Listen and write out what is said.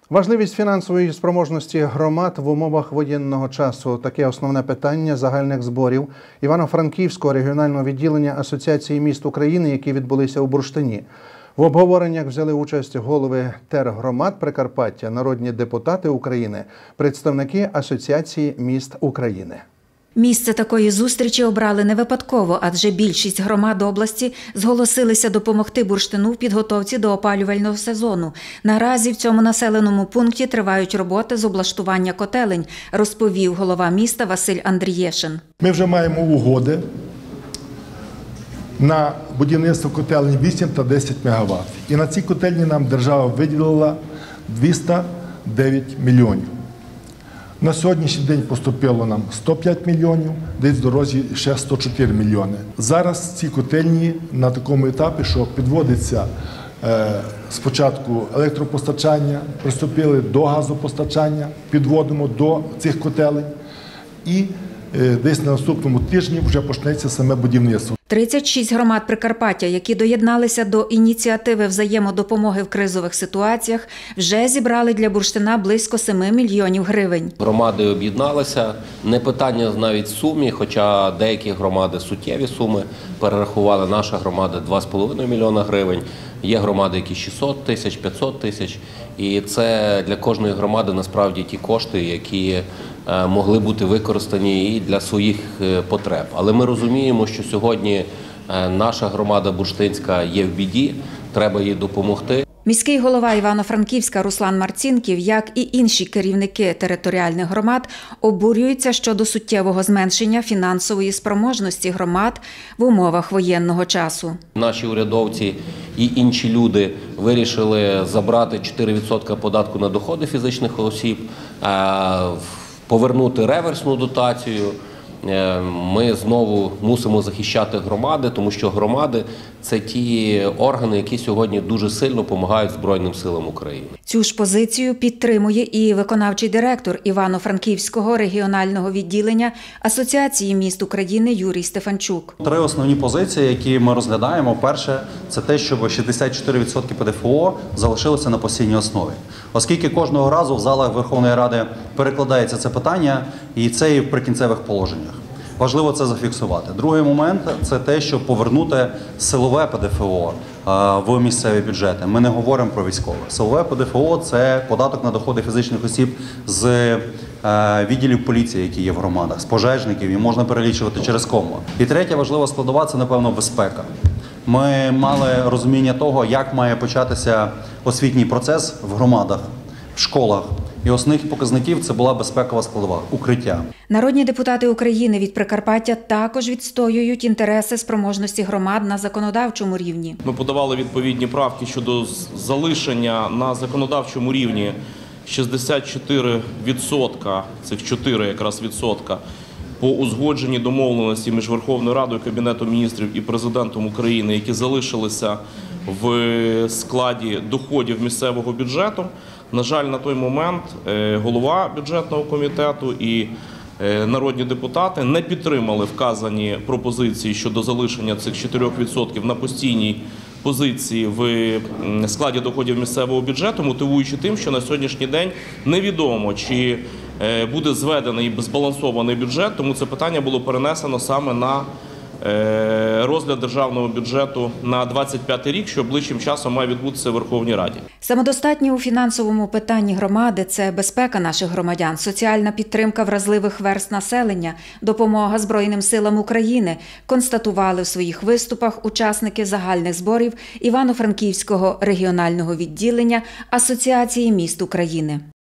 Важливість фінансової спроможності громад в умовах воєнного часу – таке основне питання загальних зборів Івано-Франківського регіонального відділення Асоціації міст України, які відбулися у Бурштині. В обговореннях взяли участь голови тергромад Прикарпаття, народні депутати України, представники Асоціації міст України. Місце такої зустрічі обрали не випадково, адже більшість громад області зголосилися допомогти Бурштину в підготовці до опалювального сезону. Наразі в цьому населеному пункті тривають роботи з облаштування котелень, розповів голова міста Василь Андрієшин. Ми вже маємо угоди на будівництво котелень 8 та 10 МВт. І на ці котельні нам держава виділила 209 мільйонів. На сьогоднішній день поступило нам 105 мільйонів, десь в дорозі ще 104 мільйони. Зараз ці котельні на такому етапі, що підводиться спочатку електропостачання, приступили до газопостачання, підводимо до цих котелень і десь на наступному тижні вже почнеться саме будівництво. 36 громад Прикарпаття, які доєдналися до ініціативи взаємодопомоги в кризових ситуаціях, вже зібрали для Бурштина близько 7 мільйонів гривень. Громади об'єдналися, не питання навіть в сумі, хоча деякі громади суттєві суми перерахували. Наша громада 2,5 мільйона гривень, є громади, які 600 тисяч, 500 тисяч. І це для кожної громади насправді ті кошти, які могли бути використані і для своїх потреб. Але ми розуміємо, що сьогодні наша громада бурштинська є в біді, треба їй допомогти. Міський голова Івано-Франківська Руслан Марцінків, як і інші керівники територіальних громад, обурюються щодо суттєвого зменшення фінансової спроможності громад в умовах воєнного часу. Наші урядовці і інші люди вирішили забрати 4% податку на доходи фізичних осіб, повернути реверсну дотацію. Ми знову мусимо захищати громади, тому що громади – це ті органи, які сьогодні дуже сильно допомагають Збройним силам України. Цю ж позицію підтримує і виконавчий директор Івано-Франківського регіонального відділення Асоціації міст України Юрій Стефанчук. Три основні позиції, які ми розглядаємо. Перше – це те, щоб 64% ПДФО залишилося на постійній основі. Оскільки кожного разу в залах Верховної Ради перекладається це питання, і це і в прикінцевих положеннях. Важливо це зафіксувати. Другий момент – це те, щоб повернути силове ПДФО в місцеві бюджети. Ми не говоримо про військове. Силове ПДФО – це податок на доходи фізичних осіб з відділів поліції, які є в громадах, з пожежників, і можна перелічувати через кому. І третя важлива складова – це, напевно, безпека. Ми мали розуміння того, як має початися освітній процес в громадах, в школах. І основних показників – це була безпекова складова – укриття. Народні депутати України від Прикарпаття також відстоюють інтереси спроможності громад на законодавчому рівні. Ми подавали відповідні правки щодо залишення на законодавчому рівні 64%, цих 4 якраз відсотка, по узгодженій домовленості між Верховною Радою, Кабінетом міністрів і Президентом України, які залишилися в складі доходів місцевого бюджету. На жаль, на той момент голова бюджетного комітету і народні депутати не підтримали вказані пропозиції щодо залишення цих 4% на постійній позиції в складі доходів місцевого бюджету, мотивуючи тим, що на сьогоднішній день невідомо, чи буде зведений збалансований бюджет, тому це питання було перенесено саме на розгляд державного бюджету на 2025 рік, що ближчим часом має відбутися в Верховній Раді. Самодостатні у фінансовому питанні громади – це безпека наших громадян, соціальна підтримка вразливих верств населення, допомога Збройним силам України, констатували в своїх виступах учасники загальних зборів Івано-Франківського регіонального відділення Асоціації міст України.